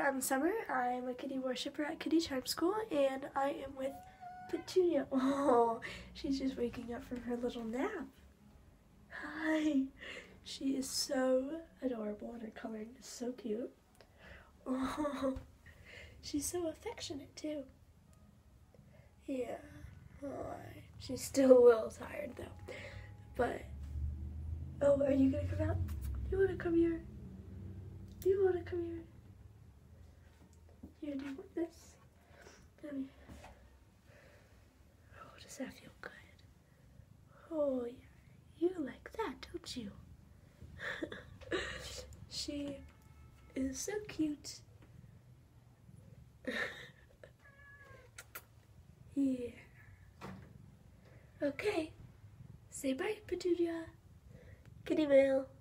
I'm Summer. I'm a kitty worshiper at Kitty Charm School, and I am with Petunia. Oh, she's just waking up from her little nap. Hi. She is so adorable, and her coloring is so cute. Oh, she's so affectionate, too. Yeah. Oh, she's still a little tired, though. But, oh, are you going to come out? You want to come here? Do you want to come here? Here, do you want this? Come here. Oh, does that feel good? Oh, yeah. You like that, don't you? She is so cute. Yeah. Okay. Say bye, Petunia. Kitty mail.